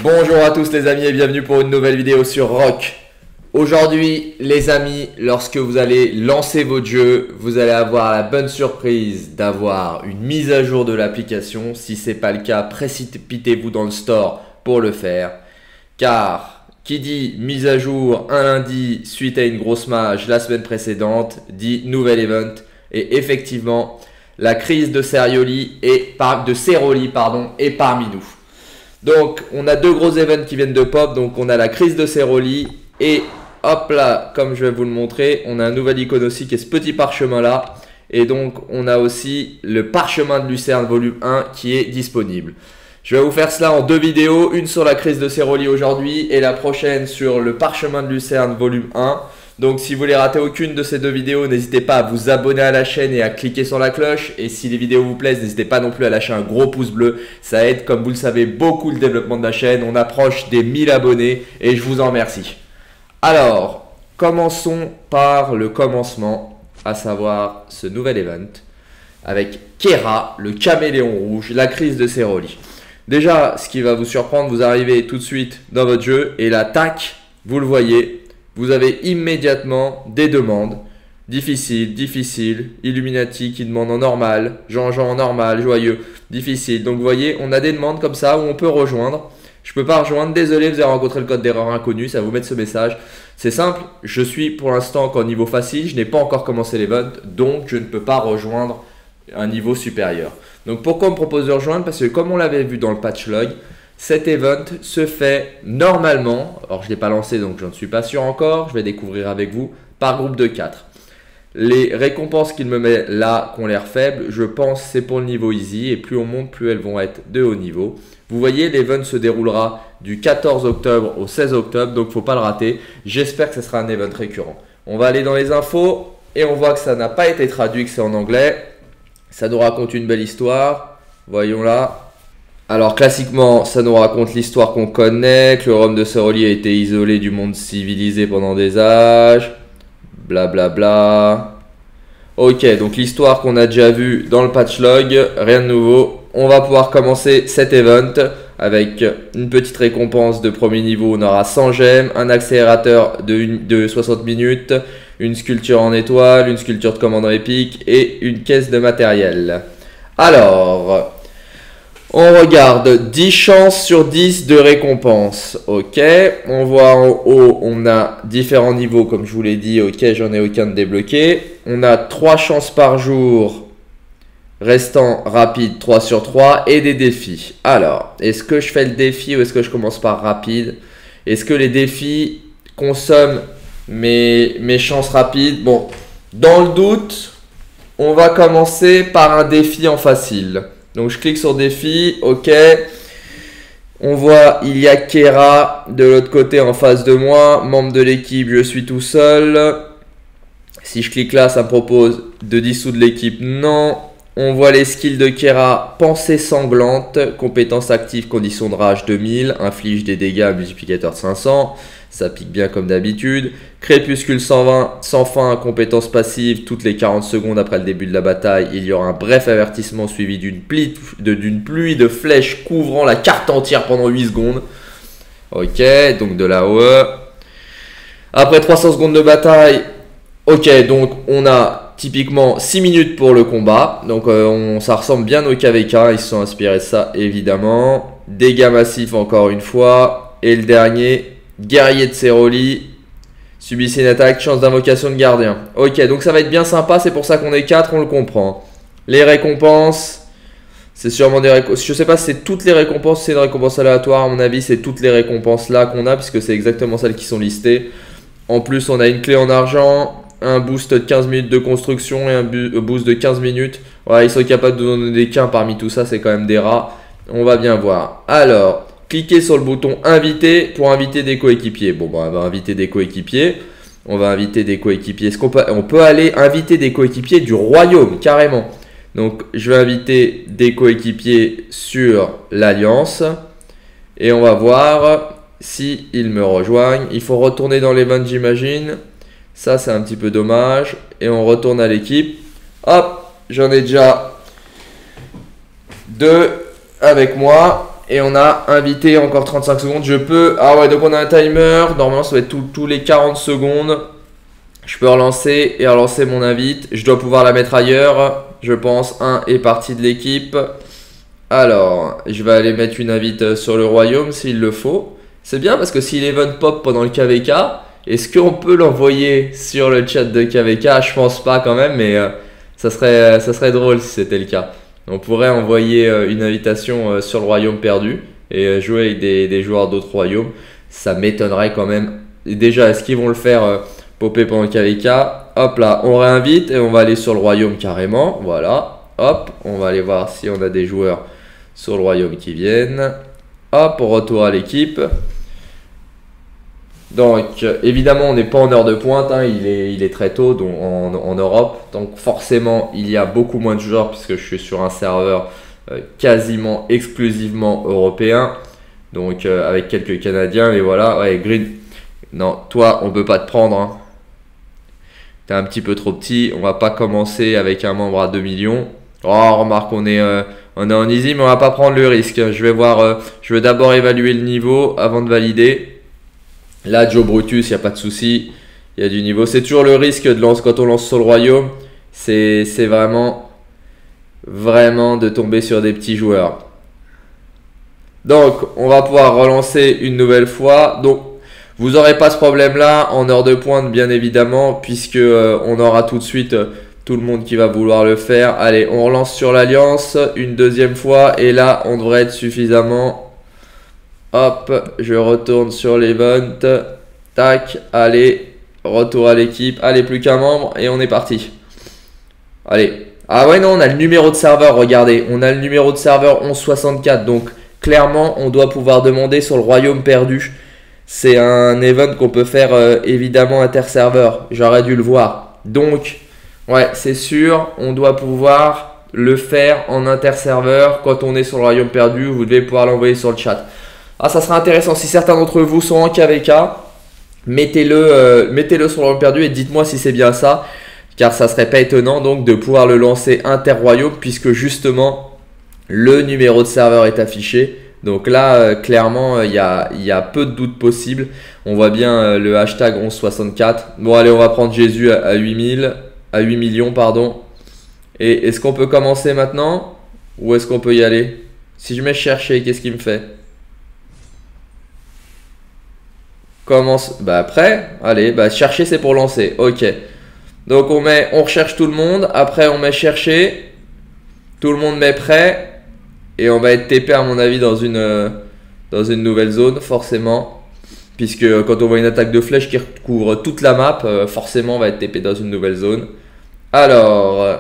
Bonjour à tous les amis et bienvenue pour une nouvelle vidéo sur Rock. Aujourd'hui les amis, lorsque vous allez lancer votre jeu, vous allez avoir la bonne surprise d'avoir une mise à jour de l'application. Si ce n'est pas le cas, précipitez-vous dans le store pour le faire. Car qui dit mise à jour un lundi suite à une grosse mage la semaine précédente, dit nouvel event. Et effectivement, la crise de Ceroli est parmi nous. Donc, on a deux gros events qui viennent de pop. Donc, on a la crise de Ceroli et hop là, comme je vais vous le montrer, on a un nouvel icône aussi qui est ce petit parchemin là. Et donc, on a aussi le parchemin de Lucerne volume 1 qui est disponible. Je vais vous faire cela en deux vidéos, une sur la crise de Ceroli aujourd'hui et la prochaine sur le parchemin de Lucerne volume 1. Donc si vous voulez rater aucune de ces deux vidéos, n'hésitez pas à vous abonner à la chaîne et à cliquer sur la cloche. Et si les vidéos vous plaisent, n'hésitez pas non plus à lâcher un gros pouce bleu. Ça aide, comme vous le savez, beaucoup le développement de la chaîne. On approche des 1000 abonnés et je vous en remercie. Alors, commençons par le commencement, à savoir ce nouvel event avec Kera, le caméléon rouge, la crise de Ceroli. Déjà, ce qui va vous surprendre, vous arrivez tout de suite dans votre jeu et là, tac, vous le voyez. Vous avez immédiatement des demandes. Difficile, difficile, Illuminati qui demande en normal, Jean-Jean en normal, joyeux, difficile. Donc vous voyez, on a des demandes comme ça où on peut rejoindre. Je ne peux pas rejoindre, désolé, vous avez rencontré le code d'erreur inconnu, ça va vous mettre ce message. C'est simple, je suis pour l'instant encore niveau facile, je n'ai pas encore commencé l'event, donc je ne peux pas rejoindre un niveau supérieur. Donc pourquoi on me propose de rejoindre? Parce que comme on l'avait vu dans le patch log, cet event se fait normalement, alors je ne l'ai pas lancé donc je ne suis pas sûr encore, je vais découvrir avec vous, par groupe de 4. Les récompenses qu'il me met là, qui ont l'air faibles, je pense c'est pour le niveau easy et plus on monte, plus elles vont être de haut niveau. Vous voyez, l'event se déroulera du 14 octobre au 16 octobre, donc il ne faut pas le rater. J'espère que ce sera un event récurrent. On va aller dans les infos et on voit que ça n'a pas été traduit, que c'est en anglais. Ça nous raconte une belle histoire, voyons là. Alors classiquement, ça nous raconte l'histoire qu'on connaît, que le royaume de Ceroli a été isolé du monde civilisé pendant des âges, blablabla. Bla bla. Ok, donc l'histoire qu'on a déjà vue dans le patch log, rien de nouveau. On va pouvoir commencer cet event avec une petite récompense de premier niveau, on aura 100 gemmes, un accélérateur de 60 minutes, une sculpture en étoile, une sculpture de commandant épique et une caisse de matériel. Alors... on regarde 10 chances sur 10 de récompense. Ok, on voit en haut, on a différents niveaux comme je vous l'ai dit. Ok, j'en ai aucun de débloqué. On a 3 chances par jour, restant rapide 3 sur 3 et des défis. Alors, est-ce que je fais le défi ou est-ce que je commence par rapide? Est-ce que les défis consomment mes chances rapides? Bon, dans le doute, on va commencer par un défi en facile. Donc je clique sur défi, ok. On voit il y a Kera de l'autre côté en face de moi, membre de l'équipe, je suis tout seul. Si je clique là, ça me propose de dissoudre l'équipe, non. On voit les skills de Kera, pensée sanglante, compétence active, condition de rage 2000, inflige des dégâts, multiplicateur de 500. Ça pique bien comme d'habitude. Crépuscule 120, sans fin, compétence passive. Toutes les 40 secondes après le début de la bataille, il y aura un bref avertissement suivi d'une pluie de flèches couvrant la carte entière pendant 8 secondes. Ok, donc de la OE. Après 300 secondes de bataille, ok, donc on a typiquement 6 minutes pour le combat. Donc ça ressemble bien au KVK, ils se sont inspirés de ça évidemment. Dégâts massifs encore une fois. Et le dernier... guerrier de Ceroli, subissez une attaque, chance d'invocation de gardien. Ok, donc ça va être bien sympa, c'est pour ça qu'on est 4, on le comprend. Les récompenses, c'est sûrement des récompenses. Je sais pas si c'est toutes les récompenses, c'est une récompense aléatoire. À mon avis, c'est toutes les récompenses là qu'on a, puisque c'est exactement celles qui sont listées. En plus, on a une clé en argent, un boost de 15 minutes de construction et un boost de 15 minutes. Voilà, ils sont capables de donner des qu'un parmi tout ça, c'est quand même des rats. On va bien voir. Alors... cliquez sur le bouton inviter pour inviter des coéquipiers. Bon, bah, on va inviter des coéquipiers. On va inviter des coéquipiers. On peut aller inviter des coéquipiers du royaume, carrément. Donc, je vais inviter des coéquipiers sur l'Alliance. Et on va voir si ils me rejoignent. Il faut retourner dans l'event, j'imagine. Ça, c'est un petit peu dommage. Et on retourne à l'équipe. Hop, j'en ai déjà 2 avec moi. Et on a invité encore 35 secondes. Je peux... Ah ouais, donc on a un timer. Normalement, ça va être tous les 40 secondes. Je peux relancer et relancer mon invite. Je dois pouvoir la mettre ailleurs. Je pense, un est parti de l'équipe. Alors, je vais aller mettre une invite sur le royaume s'il le faut. C'est bien parce que si l'event pop pendant le KVK, est-ce qu'on peut l'envoyer sur le chat de KVK? Je pense pas quand même, mais ça serait drôle si c'était le cas. On pourrait envoyer une invitation sur le royaume perdu et jouer avec des joueurs d'autres royaumes. Ça m'étonnerait quand même. Et déjà, est-ce qu'ils vont le faire popper pendant le KVK? Hop là, on réinvite et on va aller sur le royaume carrément. Voilà, hop, on va aller voir si on a des joueurs sur le royaume qui viennent. Hop, on retourne à l'équipe. Donc, évidemment, on n'est pas en heure de pointe, hein, il est très tôt donc en Europe. Donc, forcément, il y a beaucoup moins de joueurs puisque je suis sur un serveur quasiment exclusivement européen. Donc, avec quelques Canadiens, mais voilà. Ouais, Green, non, toi, on peut pas te prendre. Hein. T'es un petit peu trop petit. On va pas commencer avec un membre à 2 millions. Oh, remarque, on est en easy, mais on va pas prendre le risque. Je vais voir, je vais d'abord évaluer le niveau avant de valider. Là, Joe Brutus, il n'y a pas de souci. Il y a du niveau. C'est toujours le risque de lancer quand on lance sur le royaume. C'est vraiment de tomber sur des petits joueurs. Donc, on va pouvoir relancer une nouvelle fois. Donc, vous n'aurez pas ce problème-là en heure de pointe, bien évidemment, puisque on aura tout de suite tout le monde qui va vouloir le faire. Allez, on relance sur l'Alliance une deuxième fois. Et là, on devrait être suffisamment... Hop, je retourne sur l'event. Tac, allez, retour à l'équipe. Allez, plus qu'un membre et on est parti. Allez. Ah ouais, non, on a le numéro de serveur, regardez. On a le numéro de serveur 1164. Donc, clairement, on doit pouvoir demander sur le royaume perdu. C'est un event qu'on peut faire évidemment inter-serveur. J'aurais dû le voir. Donc, ouais, c'est sûr, on doit pouvoir le faire en inter-serveur. Quand on est sur le royaume perdu, vous devez pouvoir l'envoyer sur le chat. Ah, ça sera intéressant. Si certains d'entre vous sont en KVK, mettez-le sur le royaume perdu et dites-moi si c'est bien ça. Car ça serait pas étonnant donc de pouvoir le lancer inter-royaume puisque justement le numéro de serveur est affiché. Donc là, clairement, il y a peu de doutes possibles. On voit bien le hashtag 1164. Bon, allez, on va prendre Jésus à 8 millions, pardon. Et est-ce qu'on peut commencer maintenant? Ou est-ce qu'on peut y aller? Si je mets chercher, qu'est-ce qu'il me fait? Commence. Bah, prêt? Allez, bah, chercher, c'est pour lancer. Ok. Donc, on recherche tout le monde. Après, on met chercher. Tout le monde met prêt. Et on va être TP à mon avis dans une nouvelle zone forcément. Puisque quand on voit une attaque de flèche qui recouvre toute la map, forcément on va être TP dans une nouvelle zone. Alors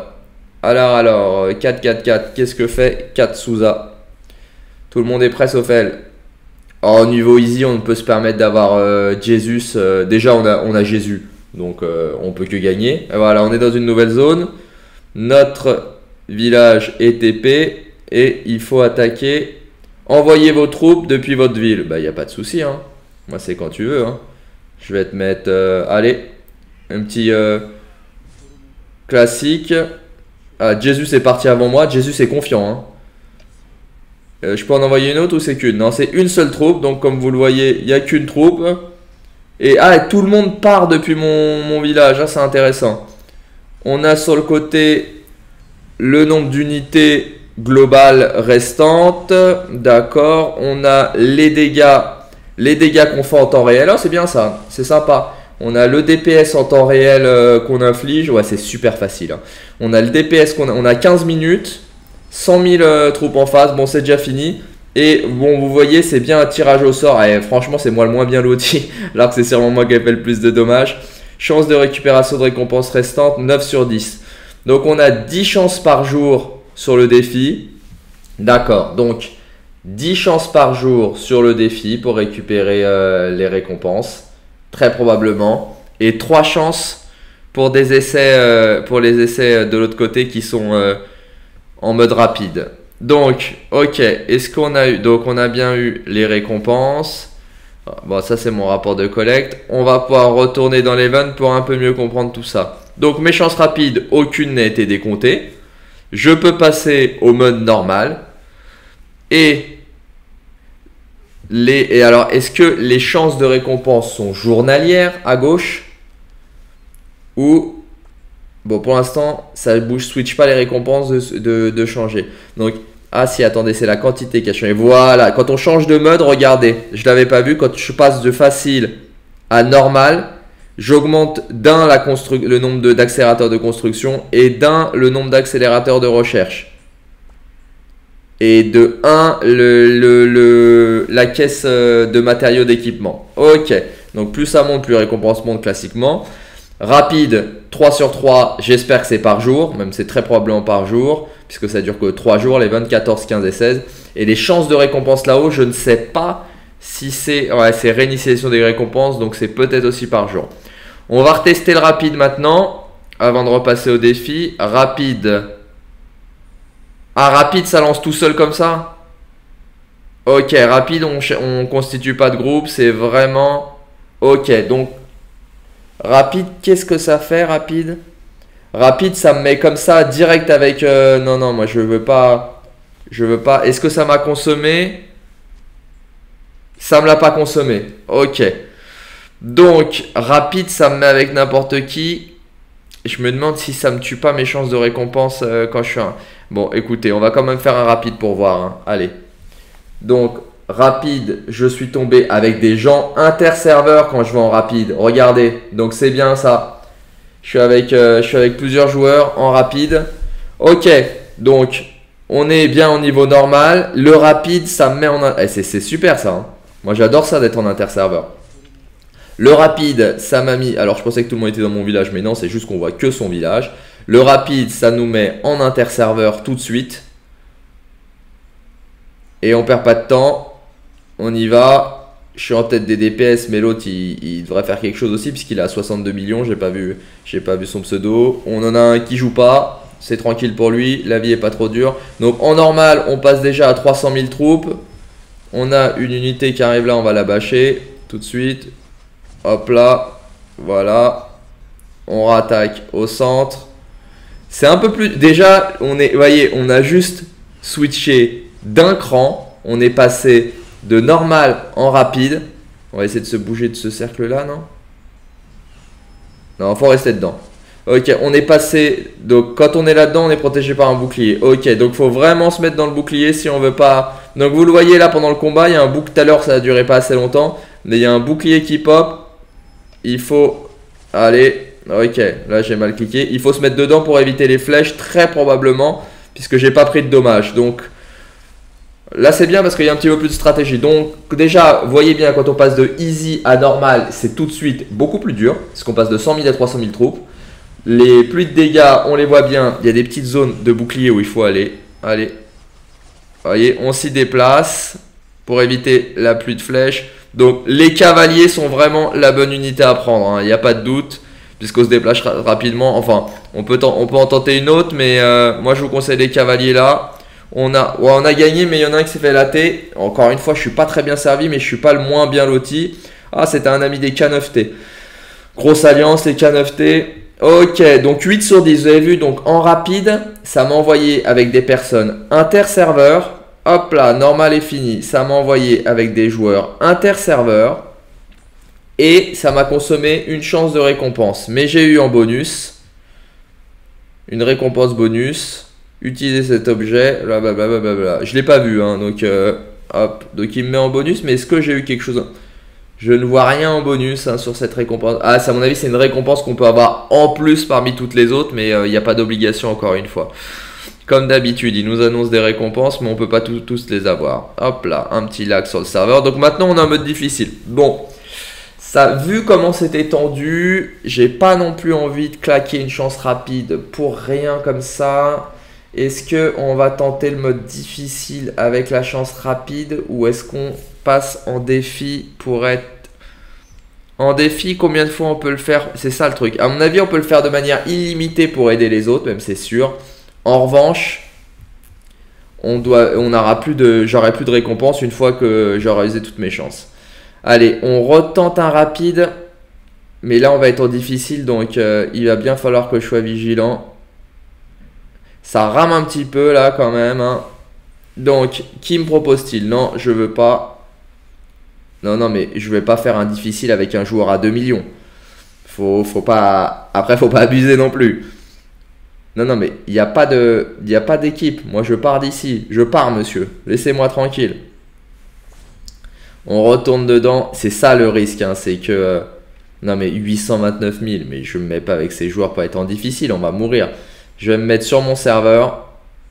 4-4-4, qu'est-ce que fait 4 Souza? Tout le monde est prêt sauf elle. Au niveau easy, on peut se permettre d'avoir Jesus. Déjà on a Jésus, donc on peut que gagner. Et voilà, on est dans une nouvelle zone. Notre village est TP. Et il faut attaquer. Envoyez vos troupes depuis votre ville. Bah, il n'y a pas de souci. Hein. Moi, c'est quand tu veux. Hein. Je vais te mettre. Allez. Un petit classique. Ah, Jésus est parti avant moi. Jésus est confiant. Hein. Je peux en envoyer une autre ou c'est qu'une? Non, c'est une seule troupe. Donc, comme vous le voyez, il n'y a qu'une troupe. Et tout le monde part depuis mon village. Ah, c'est intéressant. On a sur le côté le nombre d'unités globale restante, d'accord. On a les dégâts qu'on fait en temps réel. Oh, c'est bien ça, c'est sympa. On a le DPS en temps réel qu'on inflige. Ouais, c'est super facile. Hein. On a le DPS on a 15 minutes, 100 000 troupes en face. Bon, c'est déjà fini. Et bon, vous voyez, c'est bien un tirage au sort. Et franchement, c'est moi le moins bien loti. Alors que c'est sûrement moi qui ai fait le plus de dommages. Chance de récupération de récompense restante, 9 sur 10. Donc, on a 10 chances par jour sur le défi. D'accord, donc 10 chances par jour sur le défi pour récupérer les récompenses, très probablement. Et 3 chances pour des essais, pour les essais de l'autre côté qui sont en mode rapide. Donc, ok, est-ce qu'on a eu... Donc, on a bien eu les récompenses. Bon, ça, c'est mon rapport de collecte. On va pouvoir retourner dans l'event pour un peu mieux comprendre tout ça. Donc, mes chances rapides, aucune n'a été décomptée. Je peux passer au mode normal. Et Et alors, est-ce que les chances de récompense sont journalières à gauche? Ou, bon, pour l'instant, ça bouge, switch pas les récompenses de changer. Donc, ah si, attendez, c'est la quantité qui a changé. Voilà, quand on change de mode, regardez, je l'avais pas vu, quand je passe de facile à normal, j'augmente d'un le nombre d'accélérateurs de construction et d'un le nombre d'accélérateurs de recherche. Et de 1 la caisse de matériaux d'équipement. Ok, donc plus ça monte, plus récompense monte classiquement. Rapide, 3 sur 3, j'espère que c'est par jour, même c'est très probablement par jour, puisque ça dure que 3 jours, les 20, 14, 15 et 16. Et les chances de récompense là-haut, je ne sais pas si c'est... Ouais, c'est réinitialisation des récompenses, donc c'est peut-être aussi par jour. On va retester le rapide maintenant, avant de repasser au défi. Rapide. Ah, rapide, ça lance tout seul comme ça? Ok, rapide, on constitue pas de groupe, c'est vraiment... Ok, donc... Rapide, qu'est-ce que ça fait, rapide? Rapide, ça me met comme ça, direct avec... non, non, moi, je veux pas... Je veux pas... Est-ce que ça m'a consommé? Ça me l'a pas consommé. Ok. Donc, rapide, ça me met avec n'importe qui. Je me demande si ça me tue pas mes chances de récompense quand je suis un... Bon, écoutez, on va quand même faire un rapide pour voir. Hein. Allez. Donc, rapide, je suis tombé avec des gens inter-serveurs quand je vais en rapide. Regardez, donc c'est bien ça. Je suis avec plusieurs joueurs en rapide. Ok, donc on est bien au niveau normal. Le rapide, ça me met en... Eh, c'est super ça. Hein. Moi, j'adore ça d'être en inter-serveur. Le rapide, ça m'a mis... Alors, je pensais que tout le monde était dans mon village, mais non, c'est juste qu'on voit que son village. Le rapide, ça nous met en inter-serveur tout de suite. Et on perd pas de temps. On y va. Je suis en tête des DPS, mais l'autre, il devrait faire quelque chose aussi, puisqu'il a 62 millions. J'ai pas vu son pseudo. On en a un qui joue pas. C'est tranquille pour lui. La vie est pas trop dure. Donc, en normal, on passe déjà à 300 000 troupes. On a une unité qui arrive là, on va la bâcher tout de suite. Hop là, voilà. On rattaque au centre. C'est un peu plus... Déjà, vous voyez, on a juste switché d'un cran. On est passé de normal en rapide. On va essayer de se bouger de ce cercle-là, non? Non, faut rester dedans. Ok, on est passé... Donc, quand on est là-dedans, on est protégé par un bouclier. Ok, donc faut vraiment se mettre dans le bouclier si on veut pas... Donc, vous le voyez là, pendant le combat, il y a un bouclier... Tout à l'heure, ça a duré pas assez longtemps. Mais il y a un bouclier qui pop. Il faut... Allez, ok, là j'ai mal cliqué. Il faut se mettre dedans pour éviter les flèches, très probablement, puisque j'ai pas pris de dommages. Donc, là c'est bien parce qu'il y a un petit peu plus de stratégie. Donc, déjà, voyez bien, quand on passe de easy à normal, c'est tout de suite beaucoup plus dur. Parce qu'on passe de 100 000 à 300 000 troupes. Les pluies de dégâts, on les voit bien. Il y a des petites zones de bouclier où il faut aller. Allez, voyez, on s'y déplace pour éviter la pluie de flèches. Donc les cavaliers sont vraiment la bonne unité à prendre, il n'y a pas de doute, puisqu'on se déplace rapidement. Enfin, on peut en tenter une autre, mais moi je vous conseille les cavaliers là. On a gagné, mais il y en a un qui s'est fait latter. Encore une fois, je suis pas très bien servi, mais je suis pas le moins bien loti. Ah, c'était un ami des K9T. Grosse alliance, les K9T. Ok, donc 8 sur 10, vous avez vu, donc en rapide, ça m'a envoyé avec des personnes inter-serveurs. Hop là, normal est fini. Ça m'a envoyé avec des joueurs inter-serveurs. Et ça m'a consommé une chance de récompense. Mais j'ai eu en bonus une récompense bonus. Utiliser cet objet. Blablabla. Je ne l'ai pas vu. Hein, donc, hop. Donc il me met en bonus. Mais est-ce que j'ai eu quelque chose? Je ne vois rien en bonus hein, sur cette récompense. Ah, à mon avis, c'est une récompense qu'on peut avoir en plus parmi toutes les autres. Mais il n'y a pas d'obligation encore une fois. Comme d'habitude, il nous annonce des récompenses, mais on ne peut pas tous les avoir. Hop là, un petit lag sur le serveur. Donc maintenant, on a un mode difficile. Bon, ça, vu comment c'était tendu, j'ai pas non plus envie de claquer une chance rapide pour rien comme ça. Est-ce qu'on va tenter le mode difficile avec la chance rapide ou est-ce qu'on passe en défi pour être... En défi, combien de fois on peut le faire? C'est ça le truc. À mon avis, on peut le faire de manière illimitée pour aider les autres, même c'est sûr. En revanche, j'aurai plus de récompense une fois que j'aurai usé toutes mes chances. Allez, on retente un rapide. Mais là, on va être en difficile. Donc, il va bien falloir que je sois vigilant. Ça rame un petit peu là quand même. Hein. Donc, qui me propose-t-il? Non, je veux pas. Non, non, mais je vais pas faire un difficile avec un joueur à 2 millions. Faut pas... Après, faut pas abuser non plus. Non, non, mais il n'y a pas d'équipe. Moi, je pars d'ici. Je pars, monsieur. Laissez-moi tranquille. On retourne dedans. C'est ça le risque, hein, c'est que... non, mais 829 000. Mais je me mets pas avec ces joueurs pour être en difficile. On va mourir. Je vais me mettre sur mon serveur.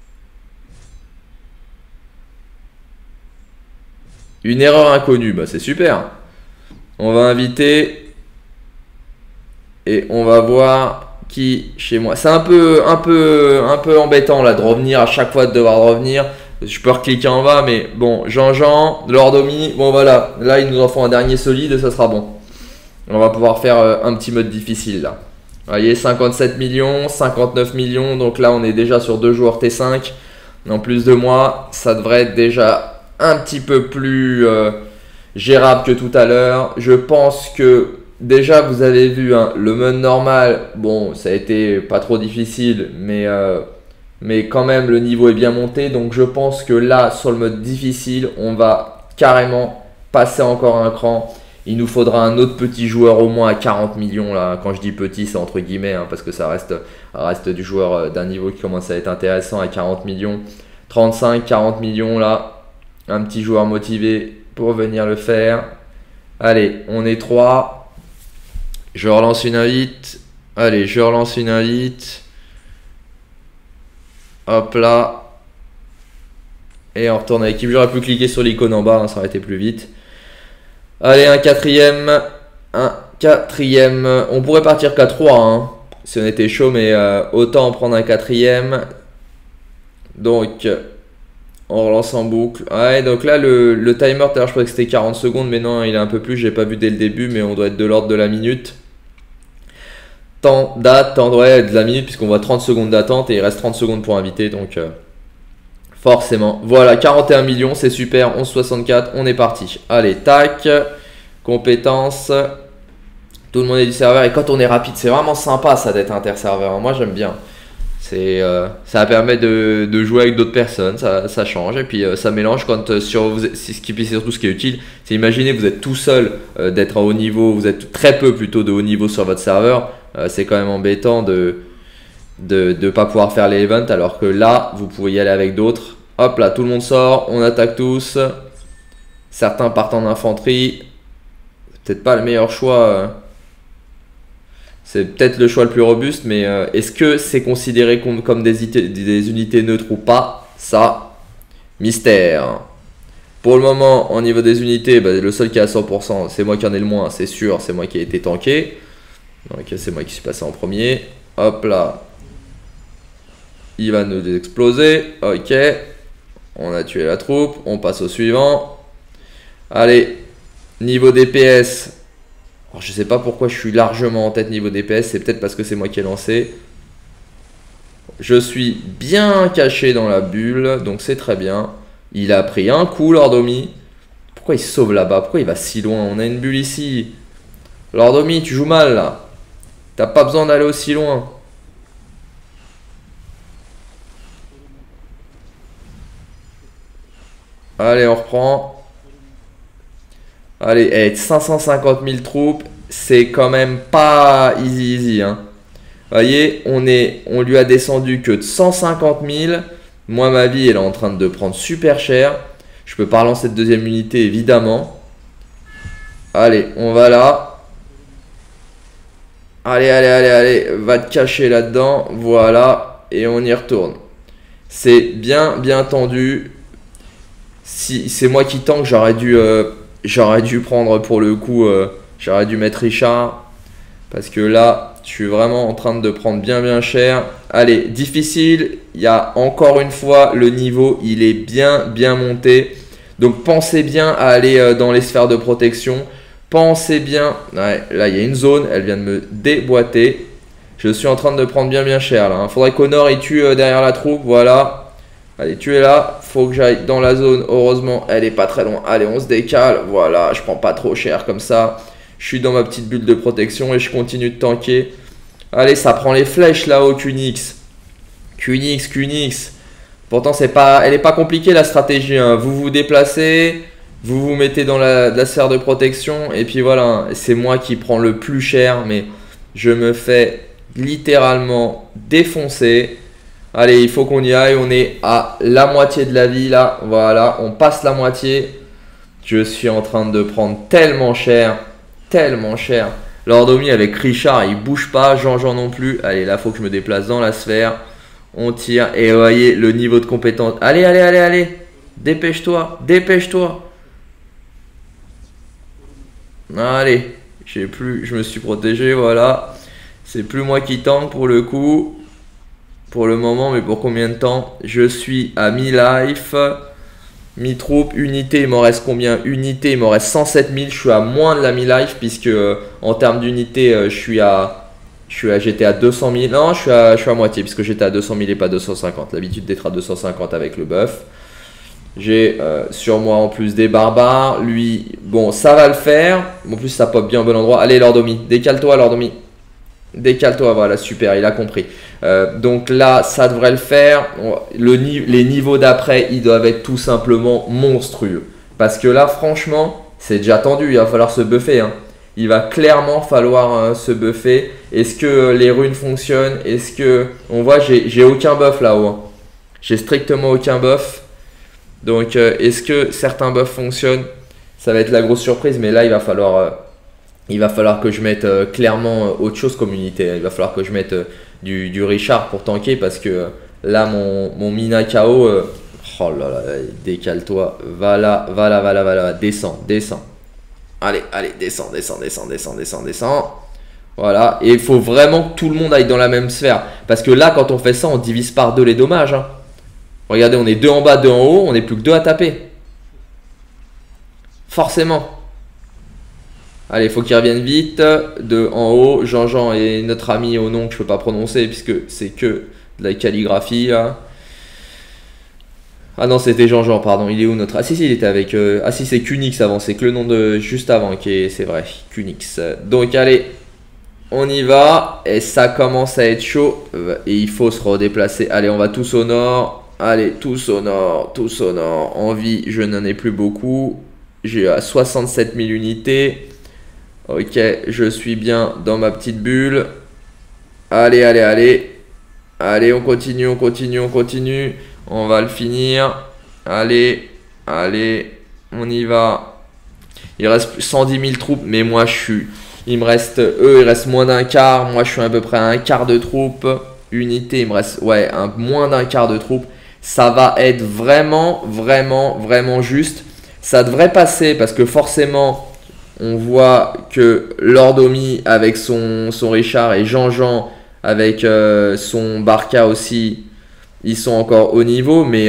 Une erreur inconnue. Bah, c'est super. On va inviter. Et on va voir... qui chez moi. C'est un peu embêtant là de revenir à chaque fois, de devoir revenir. Je peux recliquer en bas, mais bon, Jean-Jean, Lordomi, bon voilà, là ils nous en font un dernier solide et ça sera bon. On va pouvoir faire un petit mode difficile là. Vous voyez, 57 millions, 59 millions, donc là on est déjà sur 2 joueurs T5. En plus de moi, ça devrait être déjà un petit peu plus gérable que tout à l'heure. Je pense que déjà, vous avez vu, hein, le mode normal, bon, ça a été pas trop difficile, mais quand même, le niveau est bien monté. Donc, je pense que là, sur le mode difficile, on va carrément passer encore un cran. Il nous faudra un autre petit joueur au moins à 40 millions. Là. Quand je dis petit, c'est entre guillemets, hein, parce que ça reste du joueur d'un niveau qui commence à être intéressant à 40 millions. 35, 40 millions, là, un petit joueur motivé pour venir le faire. Allez, on est 3. Je relance une invite. Allez, je relance une invite. Hop là. Et on retourne à l'équipe. J'aurais pu cliquer sur l'icône en bas, hein, ça aurait été plus vite. Allez, un quatrième. Un quatrième. On pourrait partir qu'à 3, hein, si on était chaud, mais autant en prendre un quatrième. Donc, on relance en boucle. Ouais, donc là, le timer, tout à l'heure, je croyais que c'était 40 secondes, mais non, il est un peu plus. J'ai pas vu dès le début, mais on doit être de l'ordre de la minute. Temps d'attente, ouais, de la minute, puisqu'on voit 30 secondes d'attente et il reste 30 secondes pour inviter, donc forcément. Voilà, 41 millions, c'est super, 11,64, on est parti. Allez, tac, compétences, tout le monde est du serveur, et quand on est rapide, c'est vraiment sympa ça d'être interserveur, moi j'aime bien. Ça permet de jouer avec d'autres personnes, ça change, et puis ça mélange quand c'est surtout ce qui est utile, c'est imaginez vous êtes tout seul, d'être à haut niveau, vous êtes très peu plutôt de haut niveau sur votre serveur, c'est quand même embêtant de pas pouvoir faire les events, alors que là vous pouvez y aller avec d'autres. Hop là, tout le monde sort, on attaque tous, certains partent en infanterie, c'est peut-être pas le meilleur choix. C'est peut-être le choix le plus robuste, mais est-ce que c'est considéré comme des unités neutres ou pas? Ça, mystère. Pour le moment, au niveau des unités, bah, le seul qui est à 100%, c'est moi qui en ai le moins, c'est sûr, c'est moi qui ai été tanké. Donc c'est moi qui suis passé en premier. Hop là. Il va nous exploser. Ok. On a tué la troupe. On passe au suivant. Allez. Niveau DPS. Alors, je sais pas pourquoi je suis largement en tête niveau DPS. C'est peut-être parce que c'est moi qui ai lancé. Je suis bien caché dans la bulle. Donc c'est très bien. Il a pris un coup, Lordomi. Pourquoi il se sauve là-bas? Pourquoi il va si loin? On a une bulle ici. Lordomi, tu joues mal là. T'as pas besoin d'aller aussi loin. Allez, on reprend. Allez, 550 000 troupes. C'est quand même pas easy, hein. Vous voyez, on lui a descendu que de 150 000. Moi, ma vie, elle est en train de prendre super cher. Je peux pas relancer de deuxième unité, évidemment. Allez, on va là. Allez, va te cacher là-dedans, voilà, et on y retourne. C'est bien tendu. Si c'est moi qui tank, j'aurais dû prendre pour le coup, j'aurais dû mettre Richard, parce que là, je suis vraiment en train de prendre bien cher. Allez, difficile, il y a encore une fois, le niveau, il est bien monté. Donc pensez bien à aller dans les sphères de protection. Pensez bien, ouais, là il y a une zone, elle vient de me déboîter. Je suis en train de prendre bien cher là. Faudrait qu'Honor il tue derrière la troupe, voilà. Allez, tu es là, faut que j'aille dans la zone. Heureusement, elle est pas très loin. Allez, on se décale, voilà, je prends pas trop cher comme ça. Je suis dans ma petite bulle de protection et je continue de tanker. Allez, ça prend les flèches là-haut, Kunix. Kunix. Pourtant, elle est pas compliquée la stratégie, hein. Vous vous déplacez. Vous vous mettez dans de la sphère de protection. Et puis voilà, c'est moi qui prends le plus cher. Mais je me fais littéralement défoncer. Allez, il faut qu'on y aille. On est à la moitié de la vie là. Voilà, on passe la moitié. Je suis en train de prendre tellement cher. Tellement cher. Lordomy avec Richard, il bouge pas. Jean-Jean non plus. Allez, là, il faut que je me déplace dans la sphère. On tire. Et vous voyez le niveau de compétence. Allez, allez, allez, allez. Dépêche-toi. Dépêche-toi. Allez. J'ai plus. Je me suis protégé. Voilà. C'est plus moi qui tank pour le coup. Pour le moment, mais pour combien de temps? Je suis à mi-life, mi-troupe, unité, il m'en reste combien? Unité, il m'en reste 107 000, je suis à moins de la mi-life puisque en termes d'unité, j'étais à 200 000, non, je suis à moitié puisque j'étais à 200 000 et pas 250, l'habitude d'être à 250 avec le buff. J'ai sur moi en plus des barbares, lui, bon, ça va le faire, en plus ça pop bien au bon endroit. Allez Lordomy, décale-toi Lordomy. Décale-toi, voilà, super, il a compris. Donc là, ça devrait le faire. Les niveaux d'après, ils doivent être tout simplement monstrueux. Parce que là, franchement, c'est déjà tendu, il va falloir se buffer. Hein. Il va clairement falloir se buffer. Est-ce que les runes fonctionnent? Est-ce que... On voit, j'ai aucun buff là-haut. Hein. J'ai strictement aucun buff. Donc, est-ce que certains buffs fonctionnent? Ça va être la grosse surprise, mais là, il va falloir que je mette clairement autre chose comme unité. Il va falloir que je mette du Richard pour tanker parce que là, mon Mina KO, oh là là, décale-toi. Va là, va là, va là, va là. Descends, descends. Allez, allez, descends, descends, descends, descends, descends, descends. Voilà. Et il faut vraiment que tout le monde aille dans la même sphère. Parce que là, quand on fait ça, on divise par deux les dommages. Hein. Regardez, on est 2 en bas, 2 en haut. On n'est plus que 2 à taper. Forcément. Allez, il faut qu'il revienne vite. De en haut, Jean-Jean et notre ami au nom que je peux pas prononcer puisque c'est que de la calligraphie là. Ah non, c'était Jean-Jean, pardon. Il est où notre... Ah si, il était avec... Ah si, c'est Cunix avant. C'est que le nom de juste avant qui est... C'est vrai, Cunix. Donc allez, on y va. Et ça commence à être chaud. Et il faut se redéplacer. Allez, on va tous au nord. Allez, tous au nord, tous au nord. En vie, je n'en ai plus beaucoup. J'ai à 67 000 unités. Ok, je suis bien dans ma petite bulle. Allez, allez, allez. Allez, on continue, on continue, on continue. On va le finir. Allez, allez, on y va. Il reste 110 000 troupes, mais moi il me reste, eux, il reste moins d'un quart. Moi, je suis à peu près à un quart de troupes. Unité, il me reste, ouais, moins d'un quart de troupes. Ça va être vraiment, vraiment, vraiment juste. Ça devrait passer parce que forcément... On voit que Lordomy avec son Richard et Jean-Jean avec son Barca aussi, ils sont encore au niveau. Mais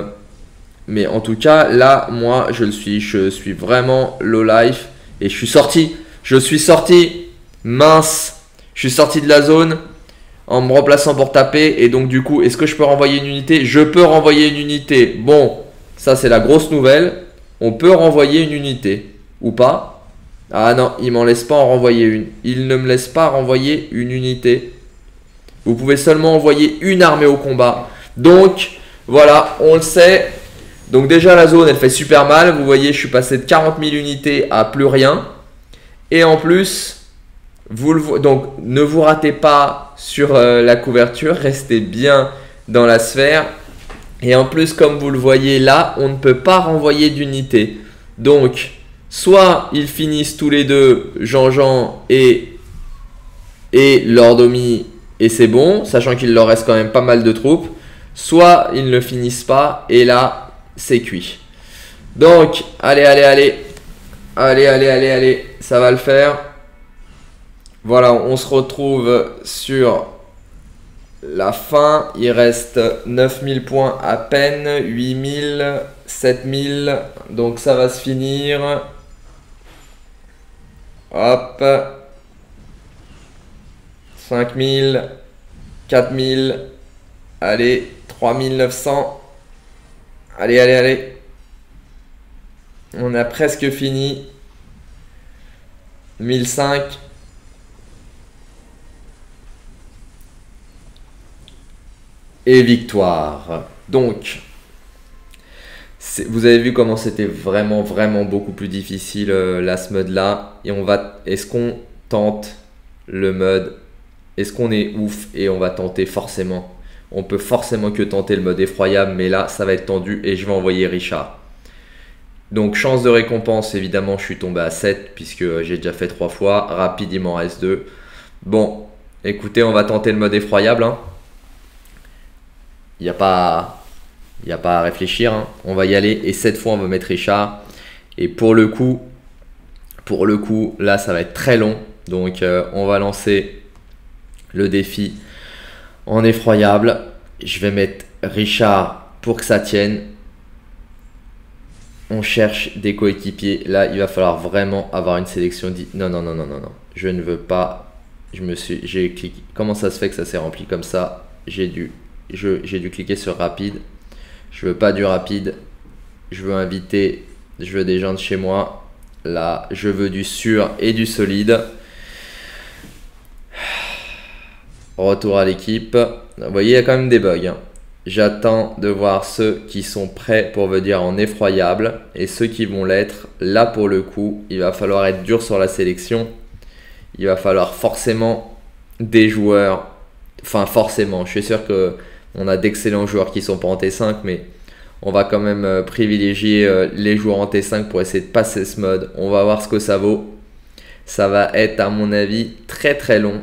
en tout cas, là, moi, je suis vraiment low life. Et je suis sorti. Je suis sorti. Mince. Je suis sorti de la zone en me remplaçant pour taper. Et donc, du coup, est-ce que je peux renvoyer une unité? Je peux renvoyer une unité. Bon, ça, c'est la grosse nouvelle. On peut renvoyer une unité. Ou pas? Ah non, il m'en laisse pas en renvoyer une. Il ne me laisse pas renvoyer une unité. Vous pouvez seulement envoyer une armée au combat. Donc, voilà, on le sait. Donc déjà, la zone, elle fait super mal. Vous voyez, je suis passé de 40 000 unités à plus rien. Et en plus, donc ne vous ratez pas sur la couverture. Restez bien dans la sphère. Et en plus, comme vous le voyez là, on ne peut pas renvoyer d'unité. Donc... Soit ils finissent tous les deux, Jean-Jean et Lordomy, et c'est bon, sachant qu'il leur reste quand même pas mal de troupes. Soit ils ne le finissent pas, et là, c'est cuit. Donc, allez, allez, allez. Allez, allez, allez, allez. Ça va le faire. Voilà, on se retrouve sur la fin. Il reste 9000 points à peine, 8000, 7000. Donc, ça va se finir. Hop, 5000, 4000, allez, 3900, allez, allez, allez, on a presque fini, 1005, et victoire. Donc, Vous avez vu comment c'était vraiment beaucoup plus difficile là, ce mode là. Et est-ce qu'on tente le mode? Est-ce qu'on est ouf et on va tenter forcément? On peut forcément que tenter le mode effroyable, mais là ça va être tendu et je vais envoyer Richard. Donc chance de récompense, évidemment je suis tombé à 7 puisque j'ai déjà fait 3 fois. Rapide il m'en reste 2. Bon, écoutez, on va tenter le mode effroyable. Hein. Il n'y a pas à réfléchir. Hein. On va y aller et cette fois on va mettre Richard. Et pour le coup, là ça va être très long. Donc on va lancer le défi en effroyable. Je vais mettre Richard pour que ça tienne. On cherche des coéquipiers. Là, il va falloir vraiment avoir une sélection. Non. Je ne veux pas. J'ai cliqué. Comment ça se fait que ça s'est rempli comme ça? J'ai dû cliquer sur rapide. Je veux pas du rapide. Je veux inviter. Je veux des gens de chez moi. Là, je veux du sûr et du solide. Retour à l'équipe. Vous voyez, il y a quand même des bugs. Hein. J'attends de voir ceux qui sont prêts pour venir en effroyable et ceux qui vont l'être. Là, pour le coup, il va falloir être dur sur la sélection. Il va falloir forcément des joueurs. Enfin, forcément. Je suis sûr qu'on a d'excellents joueurs qui sont pas en T5, mais on va quand même privilégier les joueurs en T5 pour essayer de passer ce mode. On va voir ce que ça vaut. Ça va être, à mon avis, très long.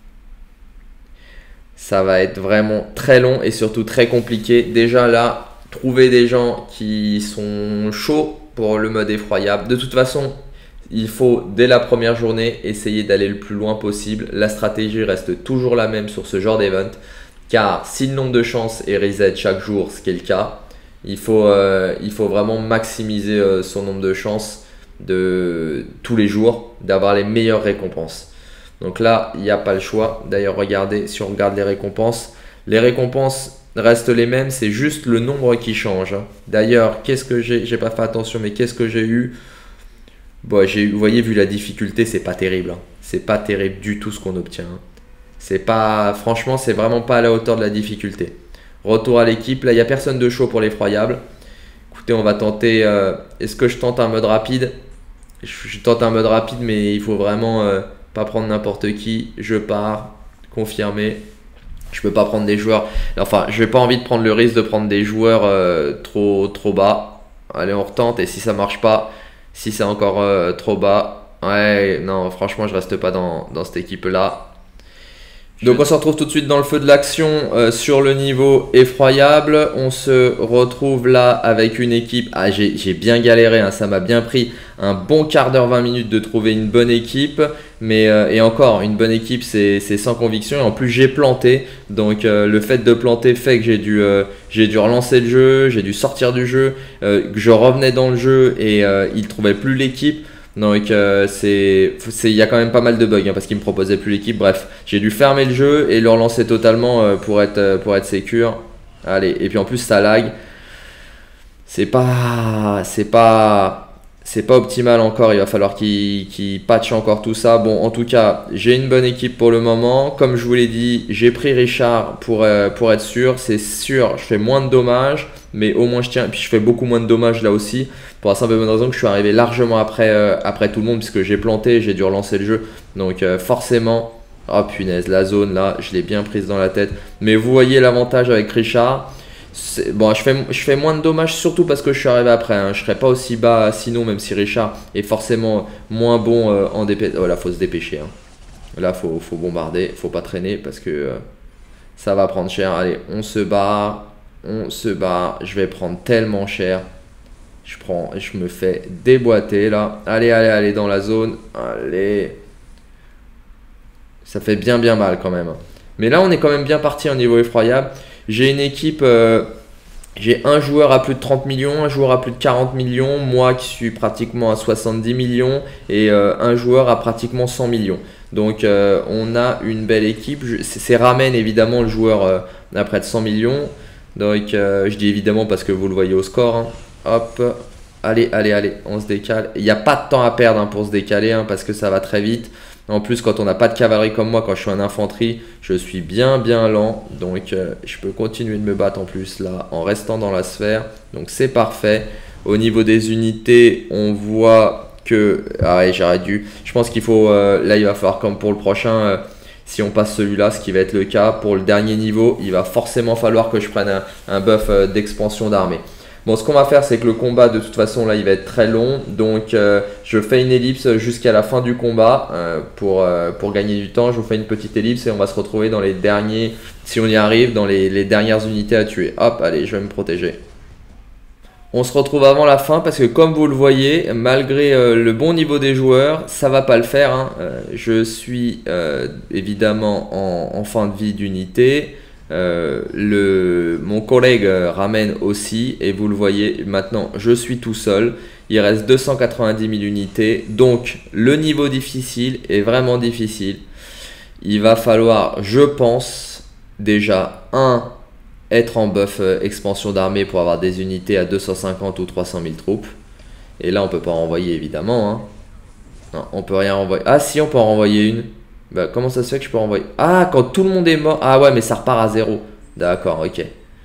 Ça va être vraiment très long et surtout très compliqué. Déjà là, trouver des gens qui sont chauds pour le mode effroyable. De toute façon, il faut dès la première journée essayer d'aller le plus loin possible. La stratégie reste toujours la même sur ce genre d'event. Car si le nombre de chances est reset chaque jour, ce qui est le cas, il faut vraiment maximiser son nombre de chances de tous les jours d'avoir les meilleures récompenses. Donc là, il n'y a pas le choix. D'ailleurs, regardez, si on regarde les récompenses restent les mêmes. C'est juste le nombre qui change. D'ailleurs, qu'est-ce que j'ai pas fait attention, mais qu'est-ce que j'ai eu? Bon, vous voyez, vu la difficulté, c'est pas terrible. Hein. C'est pas terrible du tout ce qu'on obtient. Hein. C'est pas, franchement, c'est vraiment pas à la hauteur de la difficulté. Retour à l'équipe. Là, il n'y a personne de chaud pour l'effroyable. Écoutez, on va tenter. Est-ce que je tente un mode rapide? Je tente un mode rapide, mais il faut vraiment pas prendre n'importe qui. Je pars. Confirmé. Je peux pas prendre des joueurs. Enfin, je n'ai pas envie de prendre le risque de prendre des joueurs trop bas. Allez, on retente. Et si ça marche pas, si c'est encore trop bas, ouais, non, franchement, je reste pas dans cette équipe-là. Donc on se retrouve tout de suite dans le feu de l'action sur le niveau effroyable. On se retrouve là avec une équipe. Ah, j'ai bien galéré, hein, ça m'a bien pris un bon quart d'heure, 20 minutes de trouver une bonne équipe. Mais et encore, une bonne équipe, c'est sans conviction. Et en plus, j'ai planté. Donc le fait de planter fait que j'ai dû relancer le jeu, j'ai dû sortir du jeu, que je revenais dans le jeu et il ne trouvait plus l'équipe. Donc il y a quand même pas mal de bugs hein, parce qu'il me proposait plus l'équipe. Bref, j'ai dû fermer le jeu et le relancer totalement pour être sécure. Allez, et puis en plus ça lag. C'est pas optimal encore. Il va falloir qu'il patche encore tout ça. Bon, en tout cas, j'ai une bonne équipe pour le moment. Comme je vous l'ai dit, j'ai pris Richard pour être sûr. C'est sûr, je fais moins de dommages, mais au moins je tiens. Et puis je fais beaucoup moins de dommages là aussi. Pour la simple et bonne raison que je suis arrivé largement après tout le monde puisque j'ai planté, j'ai dû relancer le jeu. Donc forcément, oh punaise, la zone là, je l'ai bien prise dans la tête. Mais vous voyez l'avantage avec Richard. Bon, je fais moins de dommages surtout parce que je suis arrivé après. Hein. Je ne serais pas aussi bas sinon, même si Richard est forcément moins bon en DP. Oh là, faut se dépêcher. Hein. Là, faut bombarder, faut pas traîner parce que ça va prendre cher. Allez, on se barre. Je vais prendre tellement cher. Je me fais déboîter là. Allez, dans la zone. Allez. Ça fait bien mal quand même. Mais là, on est quand même bien parti au niveau effroyable. J'ai une équipe, j'ai un joueur à plus de 30 millions, un joueur à plus de 40 millions, moi qui suis pratiquement à 70 millions et un joueur à pratiquement 100 millions. Donc on a une belle équipe. C'est Ramen évidemment le joueur à près de 100 millions. Donc je dis évidemment parce que vous le voyez au score. Hein. Hop, allez, on se décale. Il n'y a pas de temps à perdre hein, pour se décaler hein, parce que ça va très vite. En plus, quand on n'a pas de cavalerie comme moi, quand je suis en infanterie, je suis bien lent. Donc je peux continuer de me battre en plus là en restant dans la sphère. Donc c'est parfait. Au niveau des unités, on voit que... Ah ouais, j'aurais dû... Je pense qu'il faut... là, il va falloir comme pour le prochain... si on passe celui-là, ce qui va être le cas, pour le dernier niveau, il va forcément falloir que je prenne un buff d'expansion d'armée. Bon, ce qu'on va faire, c'est que le combat, de toute façon, là, il va être très long. Donc, je fais une ellipse jusqu'à la fin du combat pour gagner du temps. Je vous fais une petite ellipse et on va se retrouver dans les derniers, si on y arrive, dans les dernières unités à tuer. Hop, allez, je vais me protéger. On se retrouve avant la fin parce que comme vous le voyez, malgré le bon niveau des joueurs, ça va pas le faire. Hein. Je suis évidemment en fin de vie d'unité. Mon collègue ramène aussi et vous le voyez maintenant je suis tout seul, il reste 290 000 unités, donc le niveau difficile est vraiment difficile. Il va falloir, je pense, déjà être en buff expansion d'armée pour avoir des unités à 250 ou 300 000 troupes, et là on peut pas en renvoyer évidemment, hein. Non, on peut rien renvoyer. Ah si, on peut en renvoyer une. Bah, comment ça se fait que je peux renvoyer? Ah, quand tout le monde est mort. Ah ouais, mais ça repart à 0. D'accord, ok.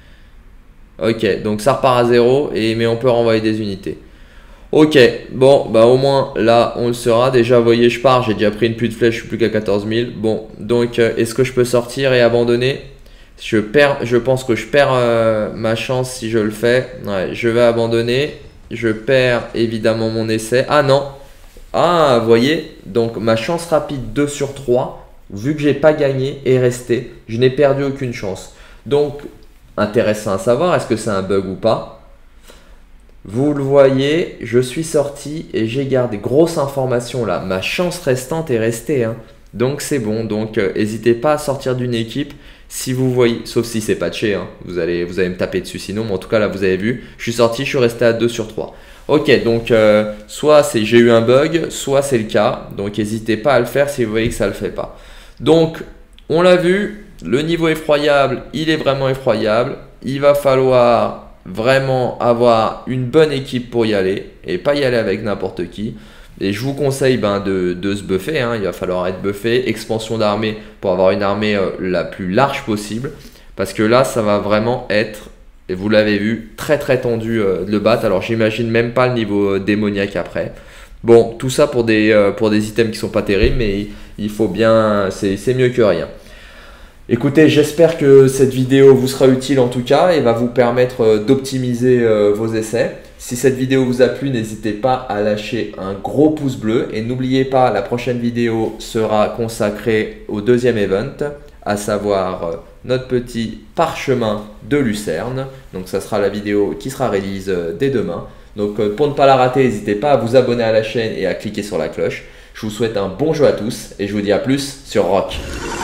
Ok, donc ça repart à 0, mais on peut renvoyer des unités. Ok, bon, bah au moins là, on le saura. Déjà, vous voyez, je pars, j'ai déjà pris une pluie de flèche, je suis plus qu'à 14 000. Bon, donc est-ce que je peux sortir et abandonner? Je pense que je perds ma chance si je le fais. Ouais, je vais abandonner. Je perds évidemment mon essai. Ah non. Ah, vous voyez, donc ma chance rapide 2 sur 3, vu que j'ai pas gagné, est restée. Je n'ai perdu aucune chance. Donc, intéressant à savoir, est-ce que c'est un bug ou pas? Vous le voyez, je suis sorti et j'ai gardé grosse information là. Ma chance restante est restée, hein. Donc c'est bon. Donc n'hésitez pas à sortir d'une équipe si vous voyez, sauf si c'est patché, hein. Vous allez me taper dessus sinon, mais en tout cas là vous avez vu, je suis sorti, je suis resté à 2 sur 3. Ok, donc soit j'ai eu un bug, soit c'est le cas. Donc n'hésitez pas à le faire si vous voyez que ça ne le fait pas. Donc on l'a vu, le niveau effroyable, il est vraiment effroyable. Il va falloir vraiment avoir une bonne équipe pour y aller et pas y aller avec n'importe qui. Et je vous conseille de se buffer, hein. Il va falloir être buffé, expansion d'armée pour avoir une armée la plus large possible. Parce que là, ça va vraiment être... Et vous l'avez vu, très tendu de le battre. Alors j'imagine même pas le niveau démoniaque après. Bon, tout ça pour des items qui sont pas terribles, mais il faut bien, c'est mieux que rien. Écoutez, j'espère que cette vidéo vous sera utile en tout cas et va vous permettre d'optimiser vos essais. Si cette vidéo vous a plu, n'hésitez pas à lâcher un gros pouce bleu. Et n'oubliez pas, la prochaine vidéo sera consacrée au deuxième event, à savoir notre petit parchemin de Lucerne. Donc ça sera la vidéo qui sera release dès demain. Donc pour ne pas la rater, n'hésitez pas à vous abonner à la chaîne et à cliquer sur la cloche. Je vous souhaite un bon jeu à tous et je vous dis à plus sur Rock.